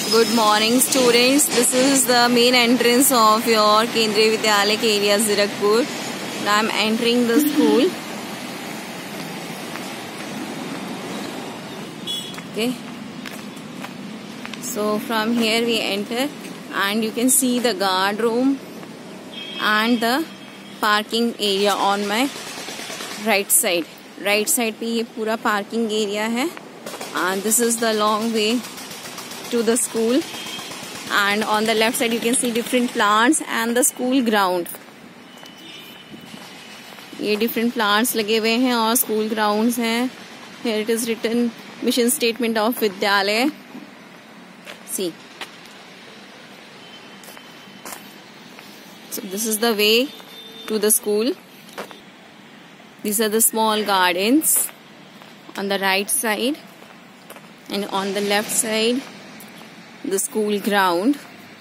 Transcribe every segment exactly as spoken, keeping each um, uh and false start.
Good morning, students. This is the main entrance of your Kendriya Vidyalaya area, Zirakpur. Now I am entering the school. Okay. So from here we enter, and you can see the guard room and the parking area on my right side. Right side पे ये पूरा parking area है, and this is the long way to the school, and on the left side you can see different plants and the school ground. ये different plants लगे हुए हैं और school grounds हैं. Here it is written mission statement of Vidyalaya. See. So this is the way to the school. These are the small gardens on the right side, and on the left side the school ground.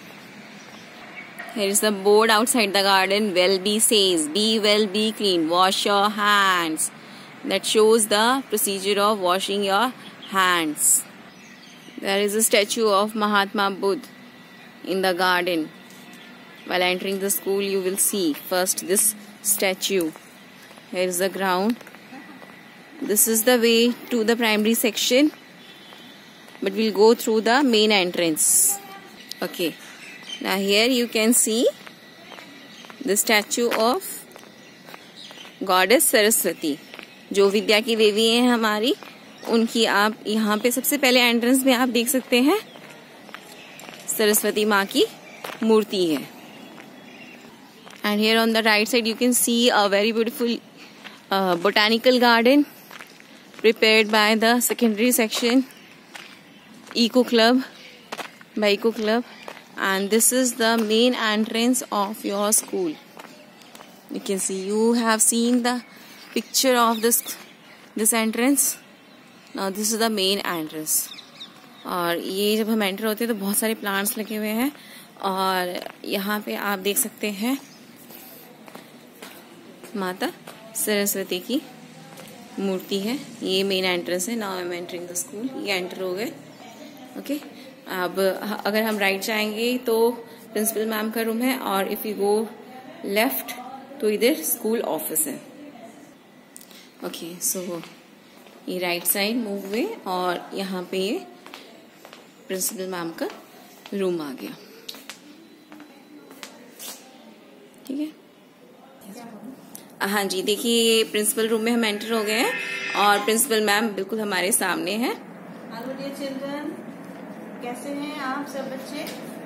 Here is the board outside the garden. Well be says, be well, be clean, wash your hands. That shows the procedure of washing your hands. There is a statue of Mahatma Buddha in the garden. While entering the school you will see first this statue. Here is the ground. This is the way to the primary section, but we'll go through the main entrance. Okay, now here you can see the statue of goddess Saraswati, जो विद्या की देवी है हमारी, उनकी आप यहाँ पे सबसे पहले एंट्रेंस में आप देख सकते हैं सरस्वती माँ की मूर्ति है. And here on the right side you can see a very beautiful uh, botanical garden prepared by the secondary section Eco Club, by Eco Club, and this is the main entrance of your school. You can see, you have seen the picture of this this entrance. Now this is the main entrance. और ये जब हम enter होते हैं तो बहुत सारे plants लगे हुए हैं, और यहाँ पे आप देख सकते हैं माता सरस्वती की मूर्ति है. ये मेन एंट्रेंस है. Now I am entering the school. ये एंटर हो गए. Okay okay. अब अगर हम राइट जाएंगे तो प्रिंसिपल मैम का रूम है, और इफ यू गो लेफ्ट तो इधर स्कूल ऑफिस है. ओके, सो ये राइट साइड मूव हुए, और यहाँ पे ये प्रिंसिपल मैम का रूम आ गया. ठीक है. हाँ जी, देखिए ये प्रिंसिपल रूम में हम एंटर हो गए हैं, और प्रिंसिपल मैम बिल्कुल हमारे सामने हैं. हेलो डियर चिल्ड्रन, कैसे हैं आप सब बच्चे?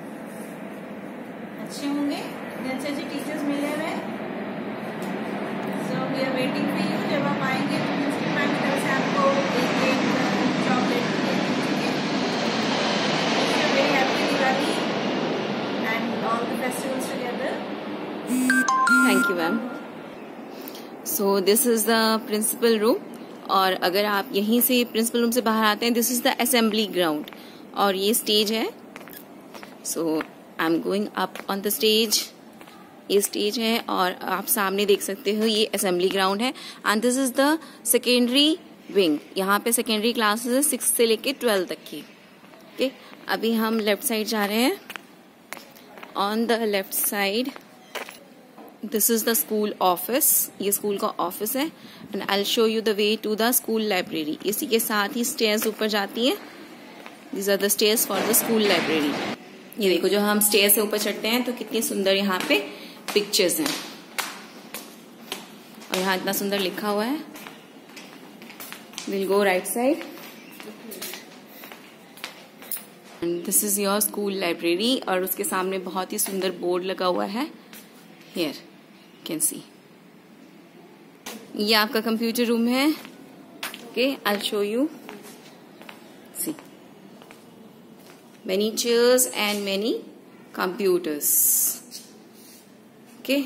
अच्छे होंगे. अच्छे अच्छे टीचर्स मिले हुए. So we are waiting for you. जब आप आएंगे तो प्रिंसिपल मैम की तरफ से आपको एक एक चॉकलेट देंगे. Very happy Diwali and all the festivals together. Thank you ma'am. So this is the principal room, और अगर आप यहीं से प्रिंसिपल रूम से बाहर आते हैं, this is the assembly ground, और ये स्टेज है. So I am going up on the stage. ये स्टेज है, और आप सामने देख सकते हो ये असेंबली ग्राउंड है. And this is the secondary wing. यहाँ पे सेकेंडरी क्लासेस है सिक्स से लेके ट्वेल्व तक की. ओके, अभी हम लेफ्ट साइड जा रहे हैं. On the left side this is the school office. ये स्कूल का ऑफिस है, and I will show you the way to the school library. इसी के साथ ही स्टेयर्स ऊपर जाती हैं. These are the stairs for the school library. ये देखो, जो हम स्टेयर से ऊपर चढ़ते हैं तो कितनी सुंदर यहाँ पे पिक्चर्स हैं, और यहाँ इतना सुंदर लिखा हुआ है. We'll go right side. And this is your school library, और उसके सामने बहुत ही सुंदर बोर्ड लगा हुआ है. Here you can see. ये आपका कंप्यूटर रूम है. Okay, I'll show you. See. Many chairs and many computers. Okay.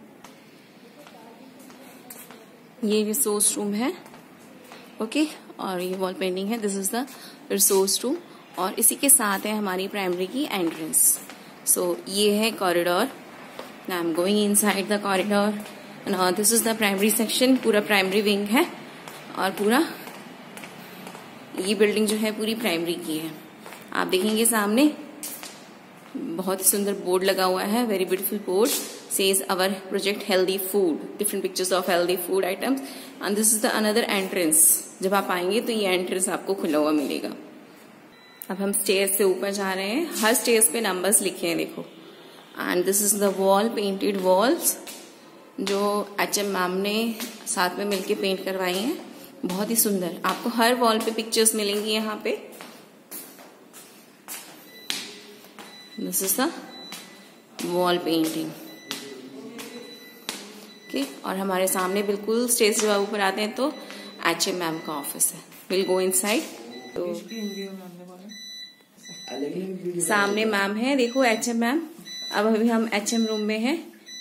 ये रिसोर्स रूम है. Okay okay. और ये वॉल पेंटिंग है. This is the resource room, और इसी के साथ है हमारी प्राइमरी की एंट्रेंस. सो so, ये है corridor. Now I am going inside the corridor, and this is the primary section. पूरा प्राइमरी विंग है, और पूरा ये बिल्डिंग जो है पूरी प्राइमरी की है। आप देखेंगे सामने बहुत ही सुंदर बोर्ड लगा हुआ है, very beautiful board, says our project healthy food, different pictures of healthy food items and this is the another entrance. जब आप आएंगे तो ये एंट्रेंस आपको खुला हुआ मिलेगा। अब हम स्टेयर्स से ऊपर जा रहे हैं, हर स्टेयर्स पे नंबर्स लिखे हैं देखो। And this is the wall, painted walls जो एच एम मैम ने साथ में मिलके पेंट करवाई हैं, बहुत ही सुंदर। आपको हर वॉल पे पिक्चर्स मिलेंगी यहाँ पे। This is the wall painting okay. और हमारे सामने बिल्कुल स्टेज जब ऊपर आते हैं तो एच एम मैम का ऑफिस है। Will go inside. तो सामने मैम है, देखो एच एम मैम। अब अभी हम एच एम रूम में हैं।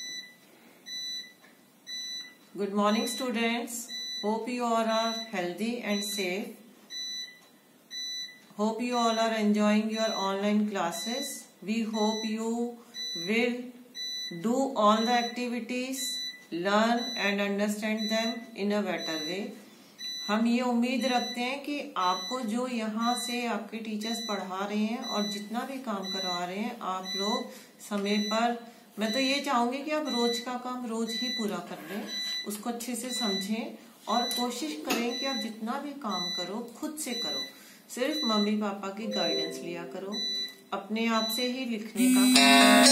Good morning students, hope you all are healthy and safe. Hope you all are enjoying your online classes. We hope you will do all the activities, learn and understand them in a better way. हम ये उम्मीद रखते हैं कि आपको जो यहाँ से आपके टीचर्स पढ़ा रहे हैं और जितना भी काम करवा रहे हैं आप लोग समय पर, मैं तो ये चाहूंगी कि आप रोज का काम रोज ही पूरा कर लें, उसको अच्छे से समझें और कोशिश करें कि आप जितना भी काम करो खुद से करो, सिर्फ मम्मी पापा की गाइडेंस लिया करो, अपने आप से ही लिखने का काम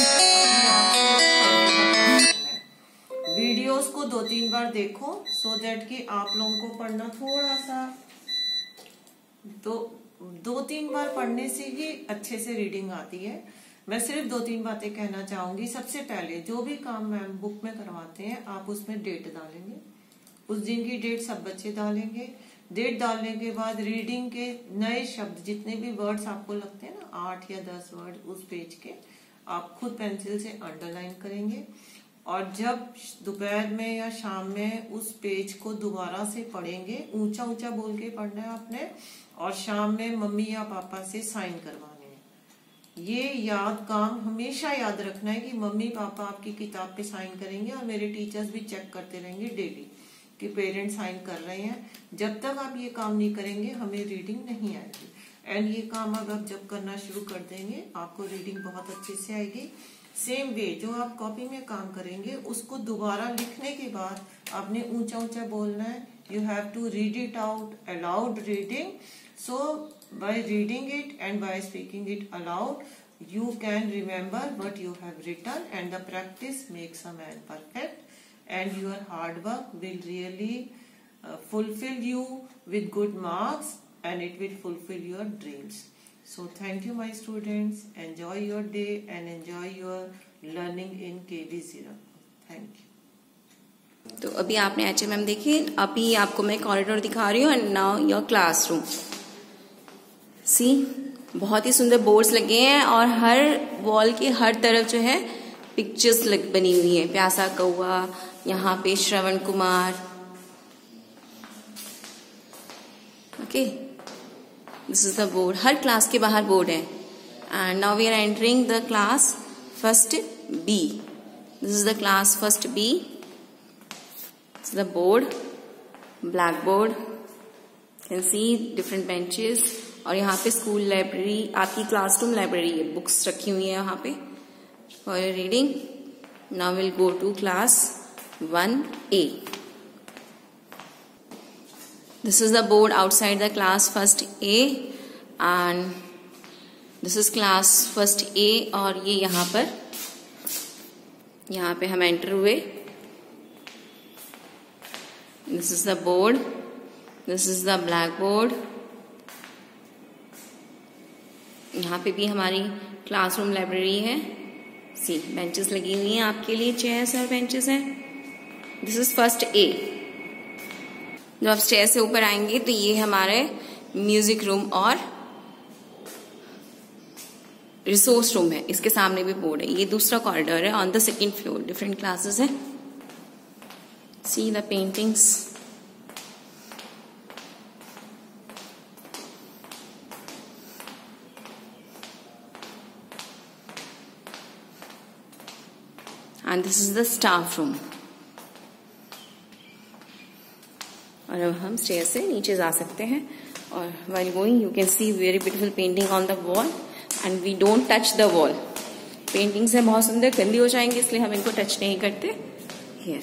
है। वीडियोस को दो तीन बार देखो सो दैट कि आप लोगों को पढ़ना थोड़ा सा दो दो तीन बार पढ़ने से ही अच्छे से रीडिंग आती है। मैं सिर्फ दो तीन बातें कहना चाहूंगी। सबसे पहले जो भी काम मैम बुक में करवाते हैं आप उसमें डेट डालेंगे, उस दिन की डेट सब बच्चे डालेंगे। डेट डालने के बाद रीडिंग के नए शब्द जितने भी वर्ड्स आपको लगते हैं ना, आठ या दस वर्ड उस पेज के, आप खुद पेंसिल से अंडरलाइन करेंगे। और जब दोपहर में या शाम में उस पेज को दोबारा से पढ़ेंगे, ऊंचा ऊंचा बोल के पढ़ना है आपने, और शाम में मम्मी या पापा से साइन करवाने हैं। ये याद काम हमेशा याद रखना है कि मम्मी पापा आपकी किताब पे साइन करेंगे और मेरे टीचर्स भी चेक करते रहेंगे डेली कि पेरेंट्स साइन कर रहे हैं। जब तक आप ये काम नहीं करेंगे हमें रीडिंग नहीं आएगी। एंड ये काम अब आप जब करना शुरू कर देंगे आपको रीडिंग बहुत अच्छे से आएगी। सेम वे जो आप कॉपी में काम करेंगे उसको दोबारा लिखने के बाद आपने ऊंचा ऊंचा बोलना है। You have to read it out aloud reading. So by reading it and by speaking it aloud you can remember what you have written, and the practice makes a man perfect, and your hard work will really uh, fulfill you with good marks and it will fulfill your dreams. So thank you my students, enjoy your day and enjoy your learning in K D zero. Thank you. तो अभी आपने H M M देखी, अभी आपको मैं corridor दिखा रही हूँ and now your classroom. See बहुत ही सुंदर बोर्ड्स लगे हैं और हर वॉल के हर तरफ जो है पिक्चर्स लग बनी हुई है। प्यासा कौआ, यहाँ पे Shravan Kumar. Okay, this is the board. हर क्लास के बाहर बोर्ड है। And now we are entering the class first B. This is the class first B. This is the board, black board, can see different benches. और यहाँ पे school library, आपकी classroom library है, books रखी हुई है यहाँ पे for reading. Now will go to class one A. This is the board outside the class first A and this is class first A. और ये यहाँ पर, यहाँ पे हम एंटर हुए। This is the board, this is the black board. यहाँ पे भी हमारी क्लासरूम लाइब्रेरी है। सी बेंचेस लगी हुई हैं आपके लिए, चेयर्स और बेंचेस हैं। This is first A. जब आप स्टेयर से ऊपर आएंगे तो ये हमारे म्यूजिक रूम और रिसोर्स रूम है। इसके सामने भी बोर्ड है। ये दूसरा कॉरिडोर है on the second floor. Different classes है। See the paintings. and this is the staff room. और अब हम स्टेयर से नीचे जा सकते हैं और while going you can see very beautiful painting on the wall and we don't touch the wall. Paintings है बहुत सुंदर, गंदी हो जाएंगे इसलिए हम इनको टच नहीं करते। Here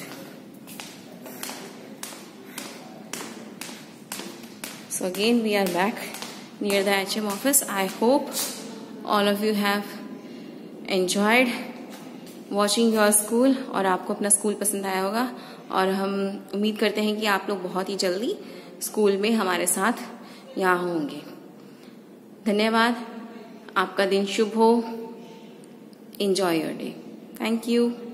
so again we are back near the H M office. I hope all of you have enjoyed watching your school और आपको अपना स्कूल पसंद आया होगा, और हम उम्मीद करते हैं कि आप लोग बहुत ही जल्दी स्कूल में हमारे साथ यहाँ होंगे। धन्यवाद, आपका दिन शुभ हो। Enjoy your day. Thank you.